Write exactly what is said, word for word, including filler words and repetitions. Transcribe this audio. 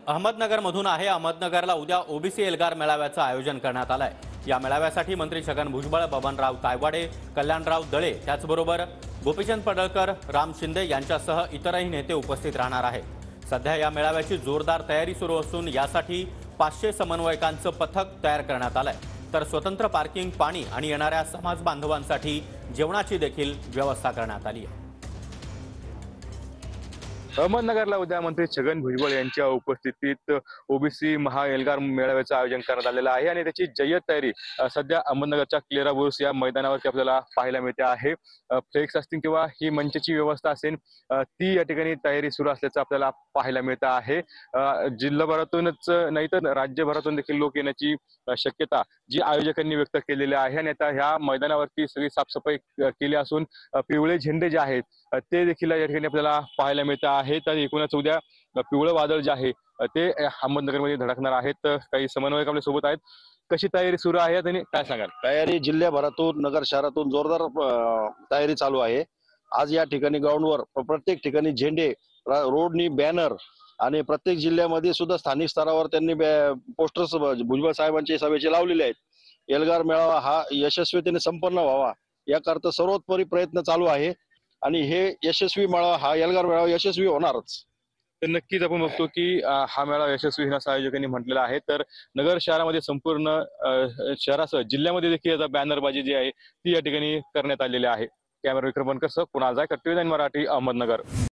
अहमदनगरमधून आहे। अहमदनगरला उद्या ओबीसी एल्गार मेळाव्याचं आयोजन करण्यात आलंय। या मेळाव्यासाठी मंत्री छगन भुजबळ, बबनराव तायवाडे, कल्याणराव दळे, त्याचबरोबर गोपीचंद पडळकर, राम शिंदे यांच्यासह इतरही नेते उपस्थित राहणार आहेत। सध्या या मेळाव्याची जोरदार तयारी सुरू असून यासाठी पाचशे समन्वयकांचं पथक तयार करण्यात आलंय। तर स्वतंत्र पार्किंग, पाणी आणि येणाऱ्या समाज बांधवांसाठी जेवणाची देखील व्यवस्था करण्यात आली आहे। अहमदनगरला उद्या मंत्री छगन भुजबळ यांच्या उपस्थितीत ओबीसी महा एल्गार मेळाव्याचं आयोजन करण्यात आलेलं आहे आणि त्याची जय्यत तयारी सध्या अहमदनगरच्या क्लेरा बुरुज या मैदानावरती आपल्याला पाहायला मिळते आहे। फ्लेक्स असतील किंवा ही मंचाची व्यवस्था असेल ती या ठिकाणी तयारी सुरू असल्याचं आपल्याला पाहायला मिळतं आहे। जिल्हाभरातूनच नाही तर राज्यभरातून देखील लोक येण्याची शक्यता जी आयोजकांनी व्यक्त केलेली आहे आणि आता ह्या मैदानावरती सगळी साफसफाई केली असून पिवळे झेंडे जे आहेत ते देखील या ठिकाणी आपल्याला पाहायला मिळतं आहे। तर एकूणच उद्या पिवळं वादळ जे आहे ते अहमदनगरमध्ये धडकणार आहेत। काही समन्वयक आपल्या सोबत आहेत। कशी तयारी सुरू आहे आणि काय सांगाल? तयारी जिल्ह्याभरातून, नगर शहरातून जोरदार तयारी चालू आहे। आज या ठिकाणी ग्राउंडवर प्रत्येक ठिकाणी झेंडे, रोडनी बॅनर आणि प्रत्येक जिल्ह्यामध्ये सुद्धा स्थानिक स्तरावर त्यांनी पोस्टर्स भुजबळ साहेबांचे सभेचे लावलेले आहेत। एल्गार मेळावा हा यशस्वीतेने संपन्न व्हावा याकरता सर्वोत्तरी प्रयत्न चालू आहे आणि हे यशस्वी मेळावा हा एल्गार मेळावा यशस्वी होणारच। तर नक्कीच आपण बघतो की हा मेळावा यशस्वी होण्यास आयोजकांनी म्हटलेला आहे। तर नगर शहरामध्ये संपूर्ण शहरासह जिल्ह्यामध्ये देखील बॅनरबाजी जी आहे ती या ठिकाणी करण्यात आलेली आहे। कॅमेरा विक्रम बनकर सह कुणाल जायकर, टीव्ही नाईन मराठी, अहमदनगर।